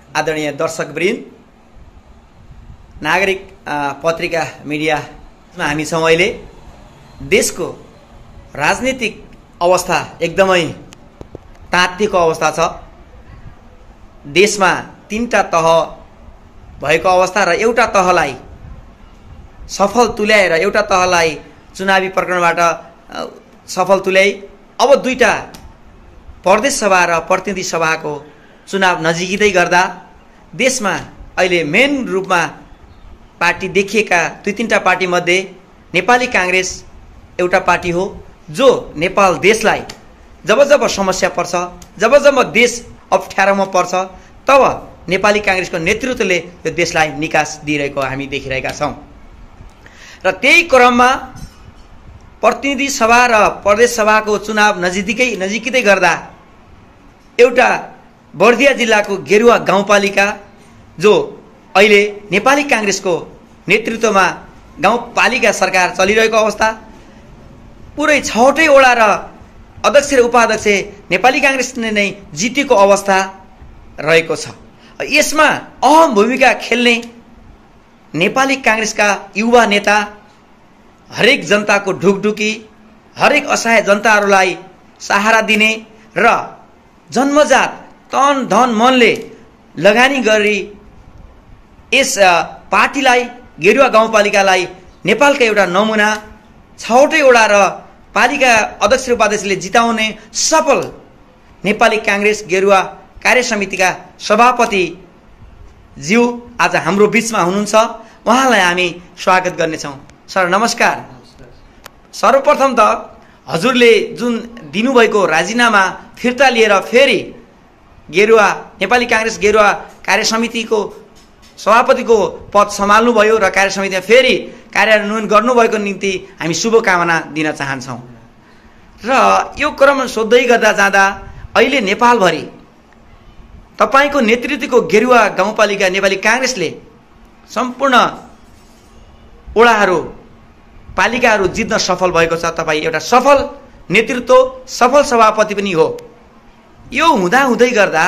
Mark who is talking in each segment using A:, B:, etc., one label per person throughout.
A: आदरणीय दर्शकवृन्द, नागरिक पत्रिका मिडियामा हामी छौँ। अहिले देशको राजनीतिक अवस्था एकदमै तातिएको अवस्था छ। देशमा तीनटा तह भएको अवस्था र एउटा तहलाई सफल तुल्याएर एउटा तहलाई चुनावी प्रकरणबाट सफल तुल्याई अब दुईटा प्रदेश सभा र प्रतिनिधि सभाको चुनाव नजिकै गर्दा देशमा अहिले मेन रूपमा पार्टी देखिएका दुई तीनटा पार्टी मध्ये नेपाली कांग्रेस एउटा पार्टी हो, जो नेपाल देशलाई जब जब समस्या पर्छ, जब जब देश अप्ठ्यारोमा पर्छ, तब नेपाली कांग्रेसको नेतृत्वले यो देशलाई निकास दिइरहेको हामी देखिरहेका छौँ। र त्यही क्रममा प्रतिनिधि सभा र प्रदेश सभाको चुनाव नजिकै गर्दा एउटा बर्दिया जिल्लाको गेरुवा गाउँपालिका, जो अहिले नेपाली कांग्रेसको नेतृत्वमा गाउँपालिका सरकार चलिरहेको अवस्था, पुरै 6वटै वडा र अध्यक्ष र उपाध्यक्ष नेपाली कांग्रेसले नै जितेको अवस्था रहेको छ। यसमा अहम भूमिका खेल्ने नेपाली कांग्रेसका युवा नेता हरेक जनताको ढुकढुकी, हरेक असहाय जनताहरूलाई सहारा दिने र जन्मजात तन धन मनले लगानी गरी यस पार्टीलाई, गेरुवा गाउँपालिकालाई नेपालका एउटा नमुना 6वटै वडा र पालिका अध्यक्ष र उपाध्यक्षले जिताउने सफल नेपाली कांग्रेस गेरुवा कार्य समितिका सभापति ज्यू आज हाम्रो बीचमा हुनुहुन्छ। उहाँलाई हामी स्वागत गर्नेछौँ। सर नमस्कार। सर्वप्रथम त हजुरले जुन दिनुभएको राजीनामा फिर्ता लिएर फेरि गेरुवा नेपाली कांग्रेस गेरुवा कार्य समितिको सभापतिको पद सम्हाल्नुभयो र कार्य समितिमा फेरि कार्यान्वयन गर्नुभएको निम्ति हामी शुभकामना दिन चाहन्छौँ। र यो क्रम सोध्दै गर्दा जाँदा अहिले नेपालभरि तपाईको नेतृत्वको गेरुवा गाउँपालिका नेपाली कांग्रेसले सम्पूर्ण वडाहरू पालिकाहरू जित्न सफल भएको छ। तपाईँ एउटा सफल नेतृत्व, सफल सभापति पनि हो। यो हुँदै गर्दा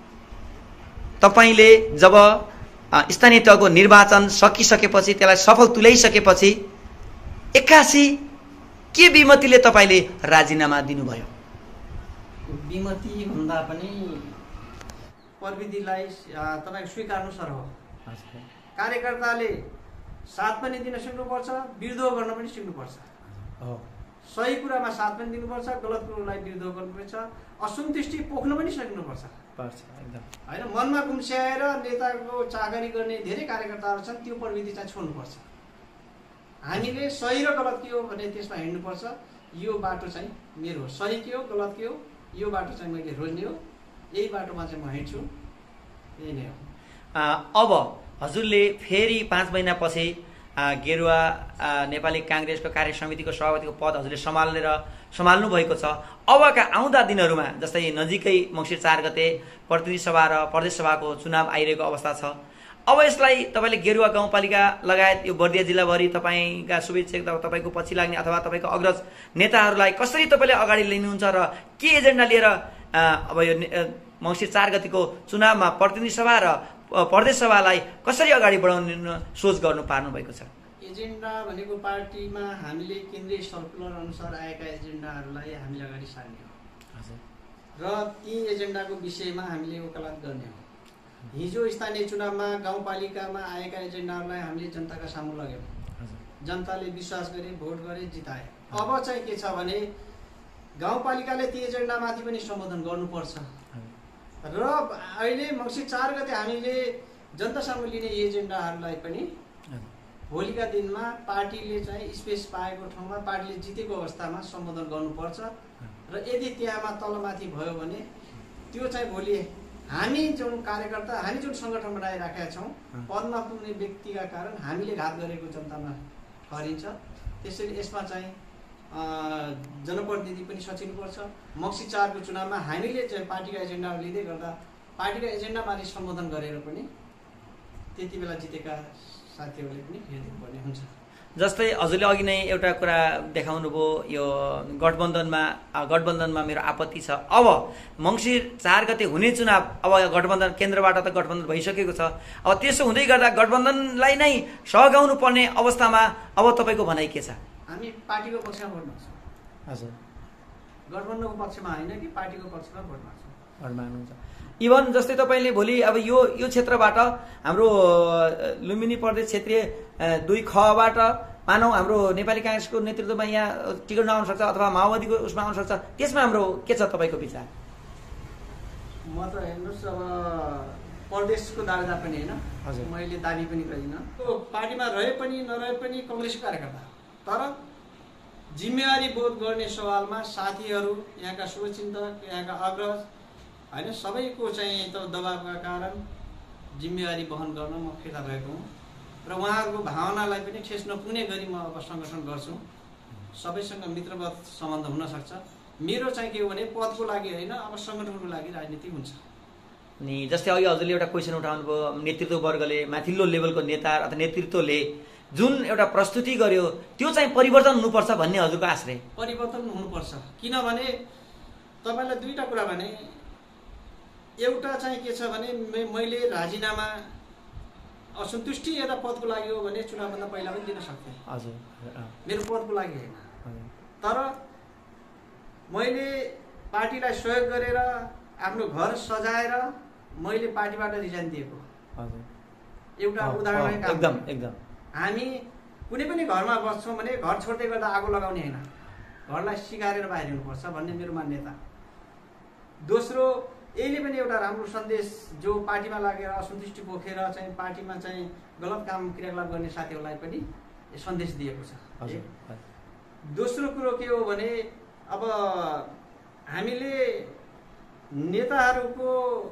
A: तपाईले जब स्थानीय तहको निर्वाचन सकिसकेपछि, त्यसलाई सफल तुल्याइसकेपछि एक्कासी के विमतिले तपाईले राजीनामा दिनुभयो?
B: विमति भन्दा पनि प्रविधिलाई तपाईको स्वीकार्नु सर हो। कार्यकर्ताले साथ पनि दिन सिक्नुपर्छ, विरोध गर्न पनि सिक्नुपर्छ। सही कुरामा साथ पनि दिनुपर्छ, गलत कुरालाई विरोध गर्नुपर्छ, असन्तुष्टि पोख्न पनि सक्नुपर्छ। होइन, मनमा गुम्स्याएर नेताको चाकरी गर्ने धेरै कार्यकर्ताहरू छन्, त्यो प्रविधि चाहिँ छोड्नुपर्छ। हामीले सही र गलत के हो भने त्यसमा हिँड्नुपर्छ। यो बाटो चाहिँ मेरो हो, सही के हो गलत के हो यो बाटो चाहिँ मैले रोज्ने हो, यही बाटोमा चाहिँ म हिँड्छु, यही नै हो।
A: अब हजुरले फेरि 5 महिनापछि गेरुवा नेपाली कांग्रेसको कार्य समितिको सभापतिको पद हजुरले सम्हाल्नु भएको छ। अबका आउँदा दिनहरूमा जस्तै नजिकै मङ्सिर 4 गते प्रतिनिधि सभा र प्रदेश सभाको चुनाव आइरहेको अवस्था छ। अब यसलाई तपाईले गेरुवा गाउँपालिका लगायत यो बर्दिया जिल्लाभरि तपाईका शुभेच्छा, तपाईको पछि लाग्ने अथवा तपाईको अग्रज नेताहरूलाई कसरी तपाईले अगाडि लिनुहुन्छ र के एजेन्डा लिएर अब यो मङ्सिर 4 गतेको चुनावमा प्रतिनिधि सभा र प्रदेश सभालाई कसरी अगाडि बढाउने सोच गर्नु पार्नु भएको छ?
B: एजेन्डा भनेको पार्टीमा हामीले केन्द्रीय सर्कुलर अनुसार आएका एजेन्डाहरूलाई हामीले अगाडि सार्ने हो र ती एजेन्डाको विषयमा हामीले वकालत गर्ने हो। हिजो स्थानीय चुनावमा गाउँपालिकामा आएका एजेन्डाहरूलाई हामीले जनताका सामु लग्यौँ, जनताले विश्वास गरे, भोट गरे, जिताए। अब चाहिँ के छ भने गाउँपालिकाले ती एजेन्डामाथि पनि सम्बोधन गर्नुपर्छ र अहिले मङ्सिर 4 गते हामीले जनतासँग लिने एजेन्डाहरूलाई पनि भोलिका दिनमा पार्टीले चाहिँ स्पेस पाएको ठाउँमा, पार्टीले जितेको अवस्थामा सम्बोधन गर्नुपर्छ र यदि त्यहाँमा तलमाथि भयो भने त्यो चाहिँ भोलि हामी जुन कार्यकर्ता, हामी जुन सङ्गठन बनाइराखेका छौँ, पदमा पुग्ने व्यक्तिका कारण हामीले घात गरेको जनतामा ठहरिन्छ। त्यसैले यसमा चाहिँ जनप्रतिनिधि पनि सचिनुपर्छ। मङ्सिर 4 को चुनावमा हामीले चाहिँ पार्टीका एजेन्डाहरू लिँदै गर्दा पार्टीका एजेन्डामाथि सम्बोधन गरेर पनि त्यति बेला जितेका साथीहरूले पनि हेरिदिनुपर्ने हुन्छ।
A: जस्तै हजुरले अघि नै एउटा कुरा देखाउनु भयो यो गठबन्धनमा मेरो आपत्ति छ। अब मङ्सिर 4 गते हुने चुनाव अब गठबन्धन केन्द्रबाट त गठबन्धन भइसकेको छ, अब त्यसो हुँदै गर्दा गठबन्धनलाई नै सघाउनु पर्ने अवस्थामा अब तपाईँको भनाइ के छ?
B: हामी पार्टीको पक्षमा भोट माग्छौँ।
A: हजुर,
B: गठबन्धनको पक्षमा होइन कि पार्टीको पक्षमा भोट माग्छौँ।
A: भोट माग्नुहुन्छ। इभन जस्तै तपाईँले भोलि अब यो क्षेत्रबाट हाम्रो लुम्बिनी प्रदेश क्षेत्रीय 2 खबाट मानौ हाम्रो नेपाली काङ्ग्रेसको नेतृत्वमा यहाँ टिकट नआउन सक्छ अथवा माओवादीको उसमा आउन सक्छ, त्यसमा हाम्रो के छ तपाईँको विचार?
B: म त हेर्नुहोस् अब प्रदेशको दावेदार पनि होइन, मैले दाबी पनि गरिनँ। पार्टीमा रहे पनि नरहे पनि कङ्ग्रेसको कार्यकर्ता, तर जिम्मेवारी बोध गर्ने सवालमा साथीहरू, यहाँका शुभचिन्तक, यहाँका अग्रज होइन, सबैको चाहिँ त दबावका कारण जिम्मेवारी वहन गर्न म फिर्ता भएको हुँ र उहाँहरूको भावनालाई पनि ठेस नपुग्ने गरी म अब सङ्गठन गर्छु। सबैसँग मित्रवत सम्बन्ध हुनसक्छ। मेरो चाहिँ के हो भने पदको लागि होइन, अब सङ्गठनको लागि राजनीति हुन्छ।
A: अनि जस्तै अघि हजुरले एउटा क्वेसन उठाउनु भयो, नेतृत्व वर्गले, माथिल्लो लेभलको नेता अथवा नेतृत्वले जुन एउटा प्रस्तुति गर्यो त्यो चाहिँ परिवर्तन हुनुपर्छ भन्ने हजुरको आश्रय?
B: परिवर्तन हुनुपर्छ, किनभने तपाईँलाई 2टा कुरा भने, एउटा चाहिँ के छ भने मैले राजीनामा असन्तुष्टि एउटा पदको लागि हो भने चुनावभन्दा पहिला पनि दिन सक्थेँ।
A: हजुर,
B: मेरो पदको लागि होइन, तर मैले पार्टीलाई सहयोग गरेर आफ्नो घर सजाएर मैले पार्टीबाट रिजाइन दिएको। एउटा उदाहरण
A: एकदम
B: हामी कुनै पनि घरमा बस्छौँ भने घर छोड्दै गर्दा आगो लगाउने होइन, घरलाई सिगारेर बाहिर हिँड्नुपर्छ भन्ने मेरो मान्यता। दोस्रो, यसले पनि एउटा राम्रो सन्देश, जो पार्टीमा लागेर असन्तुष्टि बोकेर चाहिँ पार्टीमा चाहिँ गलत काम क्रियाकलाप गर्ने साथीहरूलाई पनि सन्देश दिएको छ। दोस्रो कुरो के हो भने अब हामीले नेताहरूको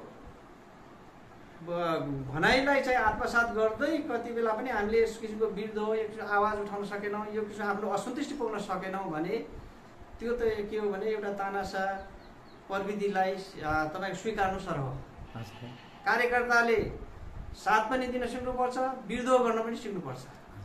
B: भनाइलाई चाहिँ आत्मसात गर्दै कति बेला पनि हामीले यस किसिमको विरुद्ध हो, एक किसिमको आवाज उठाउन सकेनौँ, यो किसिमको आफ्नो असन्तुष्टि पुग्न सकेनौँ भने त्यो त के हो भने एउटा तानासा प्रविधिलाई तपाईँको स्वीकार्नु सर हो। कार्यकर्ताले साथ पनि दिन सिक्नुपर्छ, विरोध गर्न पनि सिक्नुपर्छ।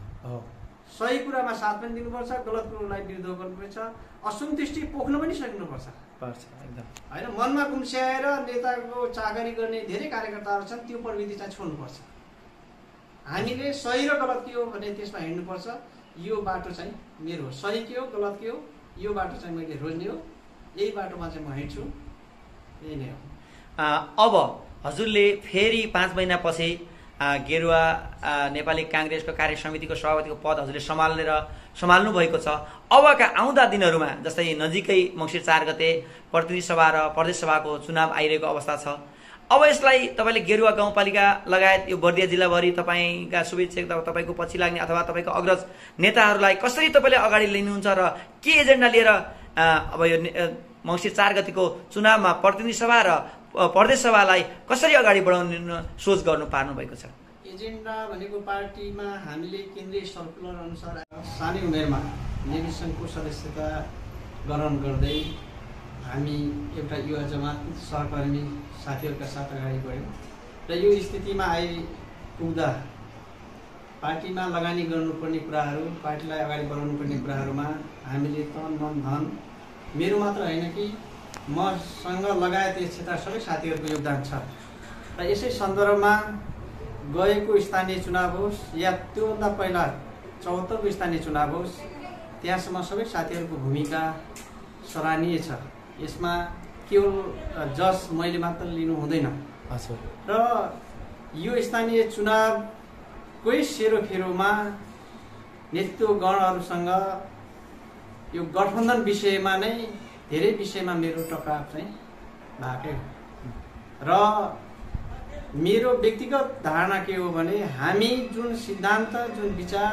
B: सही कुरामा साथ पनि दिनुपर्छ, गलत कुरालाई विरोध गर्नुपर्छ, असन्तुष्टि पोख्न पनि सक्नुपर्छ होइन। मनमा गुम्स्याएर नेताको चाकरी गर्ने धेरै कार्यकर्ताहरू छन्, त्यो प्रविधि चाहिँ छोड्नुपर्छ। हामीले सही र गलत के हो भने त्यसमा हिँड्नुपर्छ। यो बाटो चाहिँ मेरो हो, सही के हो गलत के हो यो बाटो चाहिँ मैले रोज्ने हो, यही बाटोमा चाहिँ म हिँड्छु, यही नै हो।
A: अब हजुरले फेरि 5 महिनापछि गेरुवा नेपाली काङ्ग्रेसको कार्य समितिको सभापतिको पद हजुरले सम्हाल्नु भएको छ। अबका आउँदा दिनहरूमा जस्तै नजिकै मङ्सिर 4 गते प्रतिनिधि सभा र प्रदेश सभाको चुनाव आइरहेको अवस्था छ। अब यसलाई तपाईँले गेरुवा गाउँपालिका लगायत यो बर्दिया जिल्लाभरि तपाईँका शुभेच्छक तपाईँको पछि लाग्ने अथवा तपाईँको अग्रज नेताहरूलाई कसरी तपाईँले अगाडि लिनुहुन्छ र के एजेन्डा लिएर अब यो मङ्सिर 4 गतिको चुनावमा प्रतिनिधि सभा र प्रदेश सभालाई कसरी अगाडि बढाउने सोच गर्नु पार्नु भएको छ?
B: एजेन्डा भनेको पार्टीमा हामीले केन्द्रीय सर्कुलर अनुसार सानै उमेरमा नेवी सङ्घको सदस्यता ग्रहण गर्दै हामी एउटा युवा जमात सहकर्मी साथीहरूका साथ अगाडि बढ्यौँ र यो स्थितिमा आइपुग्दा पार्टीमा लगानी गर्नुपर्ने कुराहरू, पार्टीलाई अगाडि बढाउनुपर्ने कुराहरूमा हामीले तन मन धन, मेरो मात्र होइन कि मसँग लगायत यस क्षेत्र सबै साथीहरूको योगदान छ र यसै सन्दर्भमा गएको स्थानीय चुनाव होस् या त्योभन्दा पहिला 74को स्थानीय चुनाव होस्, त्यहाँसम्म सबै साथीहरूको भूमिका सराहनीय छ। यसमा केवल जस मैले मात्र लिनु हुँदैन र यो स्थानीय चुनावकै सेरोफेरोमा नेतृत्वगणहरूसँग यो गठबन्धन विषयमा नै धेरै विषयमा मेरो टकराव चाहिँ भएकै हो र मेरो व्यक्तिगत धारणा के हो भने हामी जुन सिद्धान्त, जुन विचार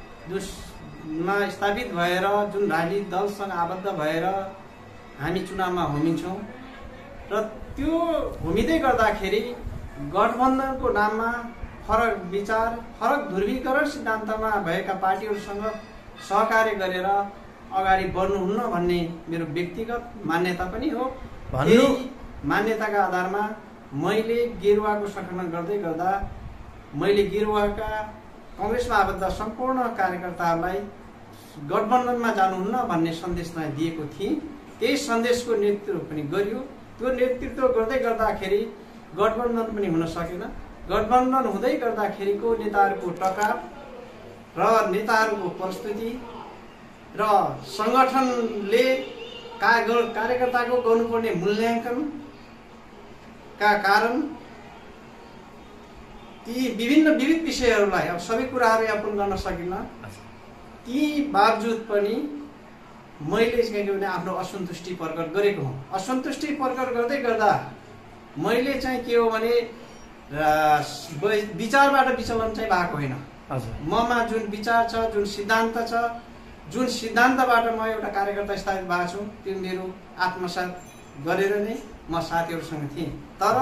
B: जुनमा स्थापित भएर जुन राजनीतिक दलसँग आबद्ध भएर हामी चुनावमा होमिन्छौँ र त्यो होमिँदै गर्दाखेरि गठबन्धनको नाममा फरक विचार, फरक ध्रुवीकरण सिद्धान्तमा भएका पार्टीहरूसँग सहकार्य गरेर अगाडि बढ्नुहुन्न भन्ने मेरो व्यक्तिगत मान्यता पनि हो। यही मान्यताका आधारमा मैले गेरुवाको सङ्गठन गर्दै गर्दा मैले गेरुवाका कङ्ग्रेसमा आबद्ध सम्पूर्ण कार्यकर्ताहरूलाई गठबन्धनमा जानुहुन्न भन्ने सन्देश चाहिँ दिएको थिएँ। त्यही सन्देशको नेतृत्व पनि गरियो। त्यो नेतृत्व गर्दै गर्दाखेरि गठबन्धन पनि हुन सकेन। गठबन्धन हुँदै गर्दाखेरिको नेताहरूको टकराव र नेताहरूको प्रस्तुति र सङ्गठनले कार्यकर्ताको गर्नुपर्ने मूल्याङ्कनका कारण ती विविध विषयहरूलाई अब सबै कुराहरू यापन गर्न सकिन्न। ती बावजुद पनि मैले के भने आफ्नो असन्तुष्टि प्रकट गरेको हुँ। असन्तुष्टि प्रकट गर्दै गर्दा मैले चाहिँ के हो भने विचारबाट विचलन चाहिँ भएको होइन। ममा जुन विचार छ, जुन सिद्धान्त छ, जुन सिद्धान्तबाट म एउटा कार्यकर्ता स्थापित भएको छु, त्यो मेरो आत्मसात गरेर नै म साथीहरूसँग थिएँ। तर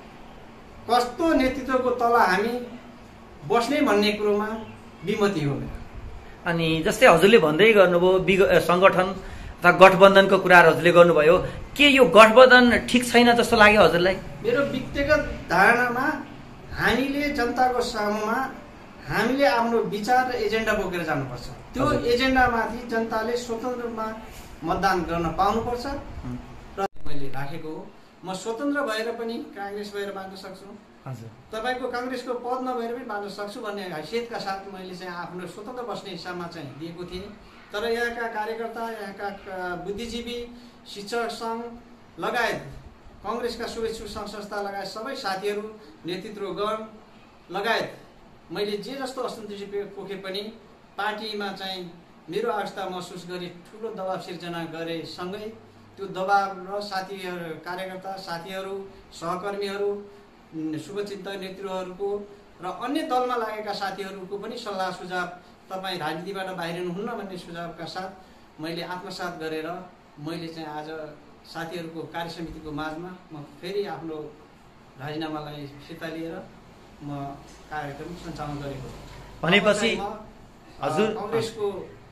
B: कस्तो नेतृत्वको तल हामी बस्ने भन्ने कुरोमा विमति हो।
A: अनि जस्तै हजुरले भन्दै गर्नुभयो सङ्गठन अथवा गठबन्धनको कुराहरू हजुरले गर्नुभयो, के यो गठबन्धन ठिक छैन जस्तो लाग्यो हजुरलाई?
B: मेरो व्यक्तिगत धारणामा हामीले जनताको सामुमा हामीले आफ्नो विचार र एजेन्डा बोकेर जानुपर्छ। त्यो एजेन्डामाथि जनताले स्वतन्त्र रूपमा मतदान गर्न पाउनुपर्छ र मैले राखेको हो। म स्वतन्त्र भएर पनि काङ्ग्रेस भएर बाँच्न सक्छु, तपाईँको काङ्ग्रेसको पद नभएर पनि बाँच्न सक्छु भन्ने हैसियतका साथ मैले चाहिँ आफ्नो स्वतन्त्र बस्ने हिसाबमा चाहिँ दिएको थिएँ। तर यहाँका कार्यकर्ता, यहाँका बुद्धिजीवी, शिक्षक सङ्घ लगायत कङ्ग्रेसका शुभेच्छुक सङ्घ संस्था लगायत सबै साथीहरू, नेतृत्वगण लगायत मैले जे जस्तो असन्तुष्टि पोखे पनि पार्टीमा चाहिँ मेरो अवस्था महसुस गरी ठुलो दबाव सिर्जना गरेसँगै त्यो दबाव र साथीहरू, कार्यकर्ता साथीहरू, सहकर्मीहरू, शुभचिन्तक नेतृत्वहरूको र अन्य दलमा लागेका साथीहरूको पनि सल्लाह सुझाव, तपाईँ राजनीतिबाट बाहिरिनुहुन्न भन्ने सुझावका साथ मैले आत्मसात गरेर मैले चाहिँ आज साथीहरूको कार्यसमितिको माझमा म फेरि आफ्नो राजीनामालाई फिर्ता लिएर म कार्यक्रम सञ्चालन गरेको।
A: भनेपछि हजुर
B: कङ्ग्रेसको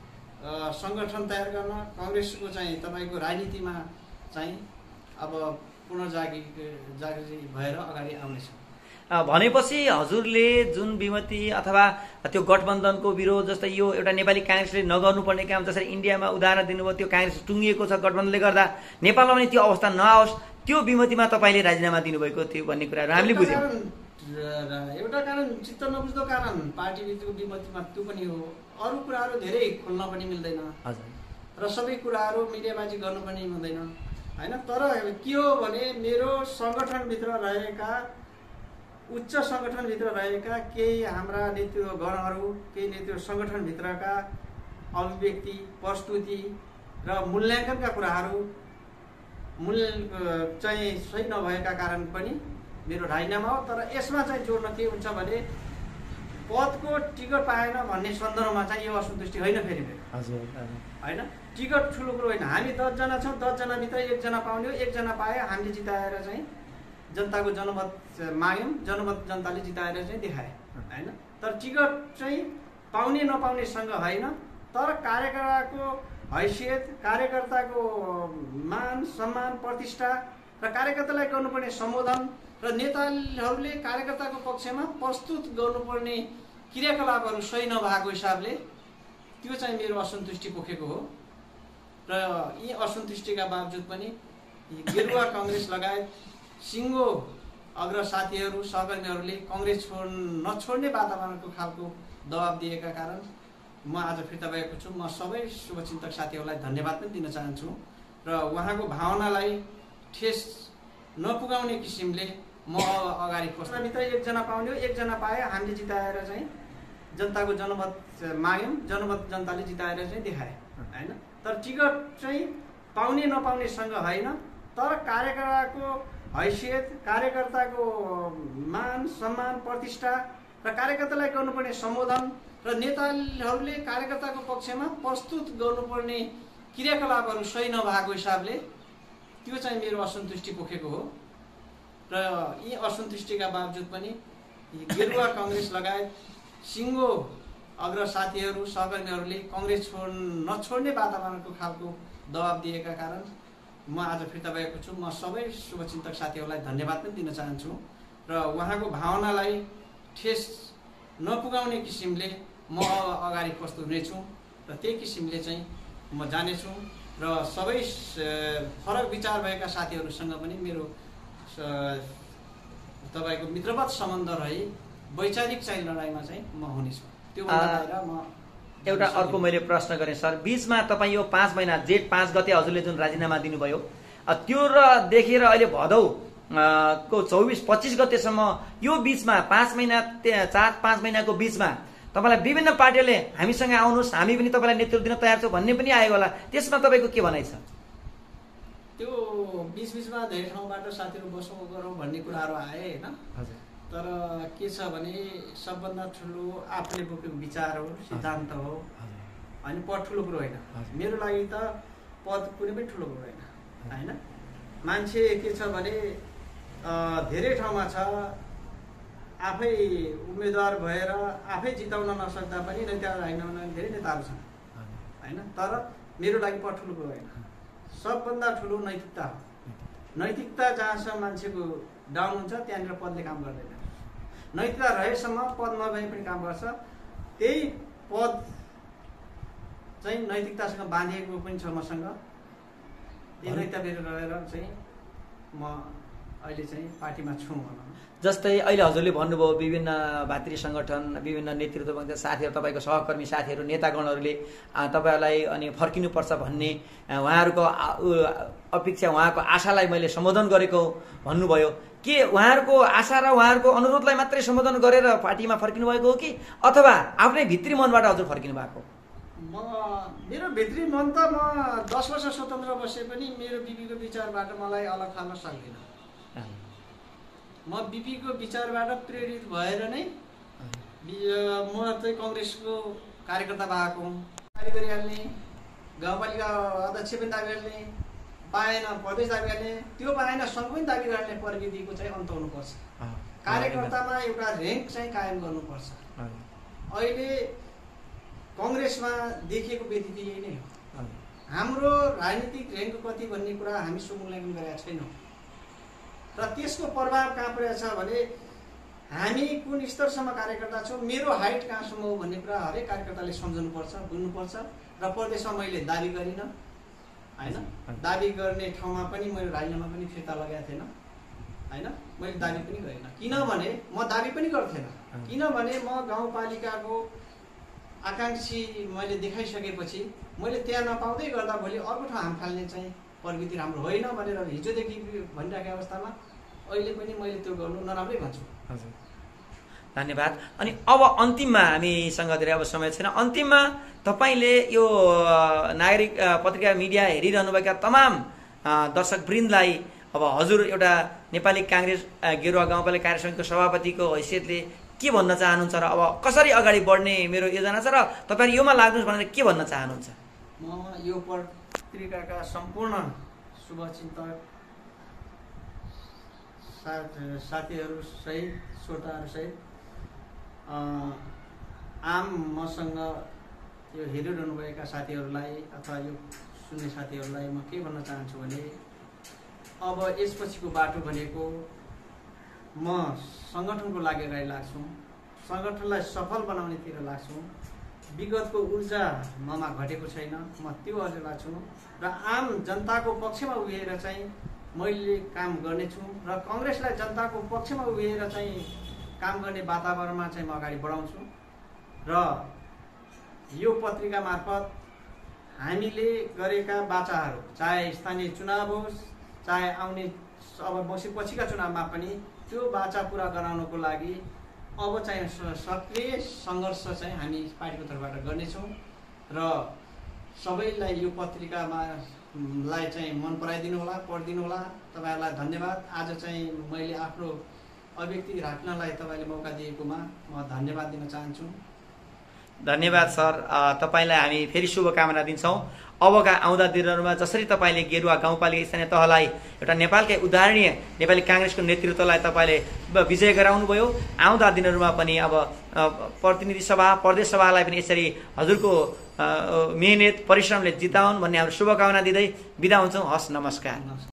B: सङ्गठन तयार गर्न, कङ्ग्रेसको चाहिँ तपाईँको राजनीतिमा चाहिँ अब पुनर्जागृति भएर अगाडि आउनेछ।
A: भनेपछि हजुरले जुन विमति अथवा त्यो गठबन्धनको विरोध, जस्तै यो एउटा नेपाली काङ्ग्रेसले नगर्नुपर्ने काम, जसरी इन्डियामा उदाहरण दिनुभयो, त्यो काङ्ग्रेस टुङ्गिएको छ गठबन्धनले गर्दा, नेपालमा पनि त्यो अवस्था नआओस्, त्यो विमतिमा तपाईँले राजीनामा दिनुभएको थियो भन्ने कुराहरू हामीले बुझ्यौँ।
B: एउटा कारण चित्त नबुझ्दो कारण पार्टीभित्रको विमतिमा त्यो पनि हो। अरू कुराहरू धेरै खोल्न पनि मिल्दैन र सबै कुराहरू मिडियाबाजी गर्नु पनि हुँदैन होइन। तर के हो भने मेरो सङ्गठनभित्र रहेका, उच्च सङ्गठनभित्र रहेका केही हाम्रा नेतृत्वगणहरू, केही नेतृत्व सङ्गठनभित्रका अभिव्यक्ति, प्रस्तुति र मूल्याङ्कनका कुराहरू चाहिँ सही नभएका कारण पनि मेरो राजीनामा हो। तर यसमा चाहिँ जोड्न के हुन्छ भने पदको टिकट पाएन भन्ने सन्दर्भमा चाहिँ यो असन्तुष्टि होइन फेरि होइन। टिकट ठुलो कुरो होइन। हामी 10 जना छौँ, 10 जनाभित्र 1 जना पाउने हो, 1 जना पायो, हामीले जिताएर चाहिँ जनताको जनमत माग्यौँ, जनमत जनताले जिताएर चाहिँ देखाए होइन। तर टिकट चाहिँ पाउने नपाउनेसँग होइन, तर कार्यकर्ताको हैसियत, कार्यकर्ताको मान सम्मान प्रतिष्ठा र कार्यकर्तालाई गर्नुपर्ने सम्बोधन र नेताहरूले कार्यकर्ताको पक्षमा प्रस्तुत गर्नुपर्ने क्रियाकलापहरू सही नभएको हिसाबले त्यो चाहिँ मेरो असन्तुष्टि पोखेको हो। र यी असन्तुष्टिका बावजुद पनि गेरुवा कङ्ग्रेस लगायत सिङ्गो अग्र साथीहरू, सहकर्मीहरूले कङ्ग्रेस नछोड्ने वातावरणको खालको दबाब दिएका कारण म आज फिर्ता भएको छु। म सबै शुभचिन्तक साथीहरूलाई धन्यवाद पनि दिन चाहन्छु र उहाँको भावनालाई ठेस नपुगाउने किसिमले म अगाडि पस्नभित्र 1 जना पाउने हो, 1 जना पाए, हामीले जिताएर चाहिँ जनताको जनमत माग्यौँ, जनमत जनताले जिताएर चाहिँ देखाए होइन। तर टिकट चाहिँ पाउने नपाउनेसँग होइन, तर कार्यकर्ताको हैसियत, कार्यकर्ताको मान सम्मान प्रतिष्ठा र कार्यकर्तालाई गर्नुपर्ने सम्बोधन र नेताहरूले कार्यकर्ताको पक्षमा प्रस्तुत गर्नुपर्ने क्रियाकलापहरू सही नभएको हिसाबले त्यो चाहिँ मेरो असन्तुष्टि पोखेको हो। र यी असन्तुष्टिका बावजुद पनि गेरुवा कङ्ग्रेस लगायत सिङ्गो अग्र साथीहरू, सहकर्मीहरूले कङ्ग्रेस नछोड्ने वातावरणको खालको दबाब दिएका कारण म आज फिर्ता भएको छु। म सबै शुभचिन्तक साथीहरूलाई धन्यवाद पनि दिन चाहन्छु र उहाँको भावनालाई ठेस नपुगाउने किसिमले म अगाडि प्रस्तुत हुनेछु र त्यही किसिमले चाहिँ म जानेछु र सबै फरक विचार भएका साथीहरूसँग पनि मेरो तपाईको मित्रवत सम्बन्ध रही वैचारिक चाहिँ लडाइँमा चाहिँ म हुनेछु। त्यो भन्दा बाहिर म
A: एउटा अर्को मैले प्रश्न गरेँ सर, बीचमा तपाईँ यो 5 महिना जेठ 5 गते हजुरले जुन राजीनामा दिनुभयो त्यो र देखेर अहिले भदौ को 24-25 गतेसम्म यो बीचमा 5 महिना 4-5 महिनाको बीचमा तपाईलाई विभिन्न पार्टीले हामीसँग आउनुहोस् हामी पनि तपाईलाई नेतृत्व दिन तयार छौँ भन्ने पनि आयो होला, त्यसमा तपाईँको के भनाइ छ?
B: त्यो बीचमा धेरै ठाउँबाट साथीहरू बसौँ गरौँ भन्ने कुराहरू आए होइन। तर के छ भने सबभन्दा ठुलो आफूले बोकेको विचार हो, सिद्धान्त हो होइन, पद ठुलो कुरो होइन। मेरो लागि त पद कुनै पनि ठुलो कुरो होइन होइन। मान्छे के छ भने धेरै ठाउँमा छ आफै उम्मेदवार भएर आफै जिताउन नसक्दा पनि नेता राख्न धेरै नेताहरू छन् होइन। तर मेरो लागि पद ठुलो कुरो होइन, सबभन्दा ठुलो नैतिकता हो। नैतिकता जहाँसम्म मान्छेको डाउन हुन्छ त्यहाँनिर पदले काम गर्दैन। नैतिकता रहेसम्म पद नभए पनि काम गर्छ। त्यही पद चाहिँ नैतिकतासँग बाँधिएको पनि छ मसँग। त्यही नैतिकता रहेर चाहिँ म अहिले चाहिँ पार्टीमा छु भनौँ।
A: जस्तै अहिले हजुरले भन्नुभयो विभिन्न भातृ सङ्गठन विभिन्न नेतृत्व साथीहरू तपाईँको सहकर्मी साथीहरू नेतागणहरूले तपाईँहरूलाई अनि फर्किनुपर्छ भन्ने उहाँहरूको अपेक्षा उहाँको आशालाई मैले सम्बोधन गरेको भन्नुभयो। के उहाँहरूको आशा र उहाँहरूको अनुरोधलाई मात्रै सम्बोधन गरेर पार्टीमा फर्किनु भएको हो कि अथवा आफ्नै भित्री मनबाट हजुर फर्किनु भएको?
B: मेरो भित्री मन त म 10 वर्ष स्वतन्त्र बसे पनि मेरो बिपीको विचारबाट मलाई अलग फाल्न सक्दिनँ। म बिपीको विचारबाट प्रेरित भएर नै म चाहिँ कङ्ग्रेसको कार्यकर्ता भएको हुँ। दाबी गरिहाल्ने, गाउँपालिका अध्यक्ष पनि दाबी गर्ने, पाएन प्रदेश दाबी गर्ने, त्यो पाएन सङ्घ पनि दाबी गर्ने प्रविधिको चाहिँ अन्त हुनुपर्छ। कार्यकर्तामा एउटा र्याङ्क चाहिँ कायम गर्नुपर्छ। अहिले कङ्ग्रेसमा देखिएको व्यतिथि यही नै हो। हाम्रो राजनीतिक र्याङ्क कति भन्ने कुरा हामी सुमूल्याङ्कन गरेका छैनौँ र त्यसको प्रभाव कहाँ परेको छ भने हामी कुन स्तरसम्म कार्यकर्ता छौँ, मेरो हाइट कहाँसम्म हो भन्ने कुरा हरेक कार्यकर्ताले सम्झाउनुपर्छ, बुझ्नुपर्छ। र प्रदेशमा मैले दाबी गरिनँ होइन। दाबी गर्ने ठाउँमा पनि मैले राजीनामा पनि फिर्ता लगाएको थिएन होइन। मैले दाबी पनि गरिनँ किनभने म दाबी पनि गर्थेन। किनभने म गाउँपालिकाको आकाङ्क्षी मैले देखाइसकेपछि मैले त्यहाँ नपाउँदै गर्दा भोलि अर्को ठाउँ हाम फाल्ने चाहिँ प्रवृत्ति राम्रो होइन भनेर हिजोदेखि भनिराखेको अवस्थामा अहिले पनि मैले त्यो गर्नु नराम्रै भन्छु।
A: हजुर धन्यवाद। अनि अब अन्तिममा हामीसँग धेरै अब समय छैन, अन्तिममा तपाईँले यो नागरिक पत्रिका मिडिया हेरिरहनुभएका तमाम दर्शकवृन्दलाई अब हजुर एउटा नेपाली काङ्ग्रेस गेरुवा गाउँपालिका कार्य समितिको सभापतिको हैसियतले के भन्न चाहनुहुन्छ र अब कसरी अगाडि बढ्ने मेरो योजना छ र तपाईँ योमा लाग्नुहोस् भनेर के भन्न चाहनुहुन्छ?
B: म यो पत्रिकाका सम्पूर्ण शुभचिन्तक साथीहरू सहित श्रोताहरू सहित आम मसँग यो हेरिरहनुभएका साथीहरूलाई अथवा यो सुन्ने साथीहरूलाई म के भन्न चाहन्छु भने अब यसपछिको बाटो भनेको म सङ्गठनको लागि अगाडि लाग्छु, सङ्गठनलाई सफल बनाउनेतिर लाग्छु। विगतको ऊर्जा ममा घटेको छैन, म त्यो अझ लाग्छु र आम जनताको पक्षमा उभिएर चाहिँ मैले काम गर्नेछु र कङ्ग्रेसलाई जनताको पक्षमा उभिएर चाहिँ काम गर्ने वातावरणमा चाहिँ म अगाडि बढाउँछु र यो पत्रिका मार्फत हामीले गरेका बाचाहरू चाहे स्थानीय चुनाव होस् चाहे आउने अब पछिका चुनावमा पनि त्यो बाचा पुरा गराउनको लागि अब चाहिँ सक्रिय सङ्घर्ष चाहिँ हामी पार्टीको तर्फबाट गर्नेछौँ र सबैलाई यो पत्रिकामा लाई चाहिँ मन पराइदिनु होला, पढिदिनु होला। तपाईँहरूलाई धन्यवाद। आज चाहिँ मैले आफ्नो अभिव्यक्ति राख्नलाई तपाईँले मौका दिएकोमा म धन्यवाद दिन चाहन्छु।
A: धन्यवाद सर, तपाईँलाई हामी फेरि शुभकामना दिन्छौँ। अबका आउँदा दिनहरूमा जसरी तपाईँले गेरुवा गाउँपालिका स्थानीय तहलाई एउटा नेपालकै उदाहरणीय नेपाली काङ्ग्रेसको नेतृत्वलाई तपाईँले विजय गराउनुभयो, आउँदा दिनहरूमा पनि अब प्रतिनिधि सभा प्रदेश सभालाई पनि यसरी हजुरको मेहनत परिश्रमले जिताउन् भन्ने हाम्रो शुभकामना दिँदै बिदा हुन्छौँ। हस्, नमस्कार।